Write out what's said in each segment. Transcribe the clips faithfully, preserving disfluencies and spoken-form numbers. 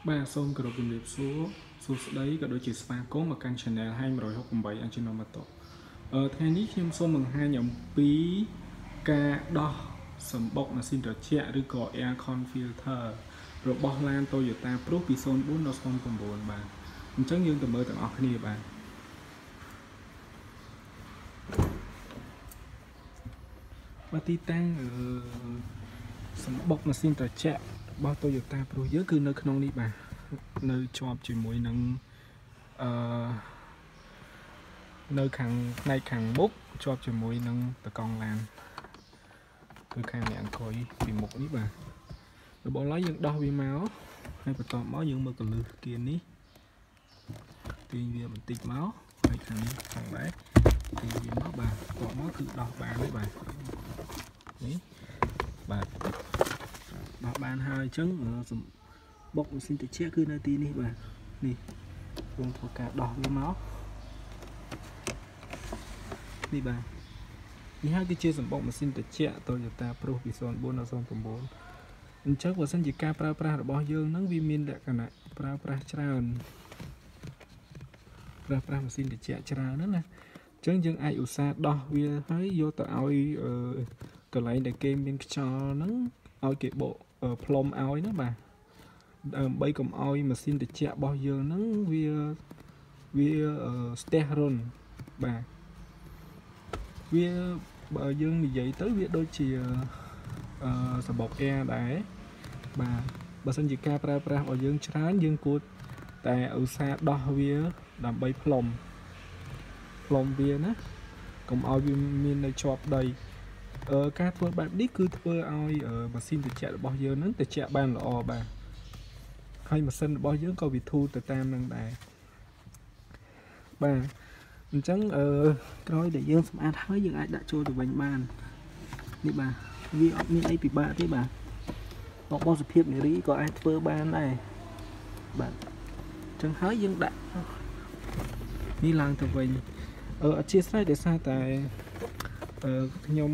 បាទសូមគោរពជំរាបសួរសួស្តីក៏ដូចជាស្វាគមន៍មកកាន់ Channel ហាញone sixty-eight អញ្ជើញមកតអឺថ្ងៃនេះខ្ញុំសូមបង្ហាញអំពីការដោះសម្បុកម៉ាស៊ីនត្រជាក់ឬក៏ Air Con Filter របស់ឡាន Toyota Prius ពីศูนย์fourដល់ศูนย์nineបាទអញ្ចឹងយើងទៅមើលទាំងអស់គ្នាបាទបាទទីតាំងអឺសម្បុកម៉ាស៊ីនត្រជាក់របស់ Toyota Prius យើងគឺនៅក្នុងនេះបាទនៅជាប់ជាមួយនឹងអឺនៅខាងផ្នែកខាងមុខជាប់ជាមួយនឹងតកង់ឡានគឺខាងអ្នកអង្គុយពីមុខនេះបាទរបស់ឡើយយើងដោះវាមកហើយបន្ទាប់មកយើងមើលកលឹះគៀននេះទាញវាបន្តិចមកហើយខាងនេះខាងដែរទាញវាមកបាទបន្ទាប់មកគឺដោះបានហើយបាទនេះបាទដោះបានហើយអញ្ចឹងបុកម៉ាស៊ីនត្រជាក់គឺនៅទីនេះបាទនេះយើងធ្វើការដោះវាមកនេះបាទនេះហើយគឺជាសម្បុកម៉ាស៊ីនត្រជាក់ Toyota Prius ពីศูนย์fourដល់ศูนย์nineអញ្ចឹងបើសិនជាការប្រើប្រាស់របស់យើងហ្នឹងវាមានលក្ខណៈប្រើប្រាស់ច្រើនប្រើប្រាស់ម៉ាស៊ីនត្រជាក់ច្រើនណាណាអញ្ចឹងយើងអាចឧស្សាហ៍ដោះវាហើយយកទៅឲ្យកន្លែងដែលគេមានខ្យល់ហ្នឹងឲ្យគេបកផ្លុំឲ្យណាបាទដើម្បីកុំឲ្យម៉ាស៊ីនត្រជាក់របស់យើងហ្នឹងវាវាស្ទះរុនបាទវាបើយើងនិយាយទៅវាដូចជាអឺសម្បុក Air ដែរបាទបើសិនជាការប្រើប្រាស់របស់យើងច្រើនយើងគួរតែឧស្សាហ៍ដោះវាដើម្បីផ្លុំផ្លុំវាណាកុំឲ្យវាមាននៅជាប់ដីអឺការធ្វើបែបនេះគឺធ្វើឲ្យម៉ាស៊ីនត្រជាក់របស់យើងហ្នឹងត្រជាក់បានល្អបាទហើយម៉ាស៊ីនរបស់យើងក៏វាធូរទៅតាមនឹងដែរបាទអញ្ចឹងអឺក្រោយដែលយើងសម្អាតហើយយើងអាចដាក់ចូលទៅវិញបាននេះបាទវាអត់មានអីពិបាកទេបាទរបស់សុភាពនារីក៏អាចធ្វើបានដែរបាទអញ្ចឹងហើយយើងដាក់នេះឡើងទៅវិញអឺអធិស្ឋានដោយសារតែអឺខ្ញុំ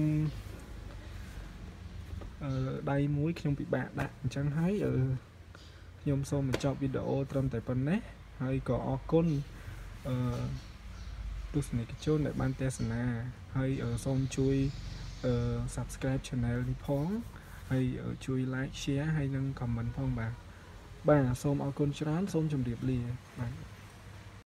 អឺដៃមួយខ្ញុំពិបាកដាក់អញ្ចឹងហើយអឺខ្ញុំសូមបញ្ចប់វីដេអូត្រឹមតែប៉ុណ្ណេះហើយក៏អរគុណអឺទស្សនិកជនដែលបានទស្សនាហើយសូមជួយអឺ Subscribe Channel នេះផងហើយជួយ Like Share ហើយនិង Comment ផងបាទបាទសូមអរគុណច្រើនសូមជម្រាបលាបាទ